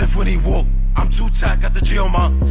when he walk. I'm too tight, got the G on my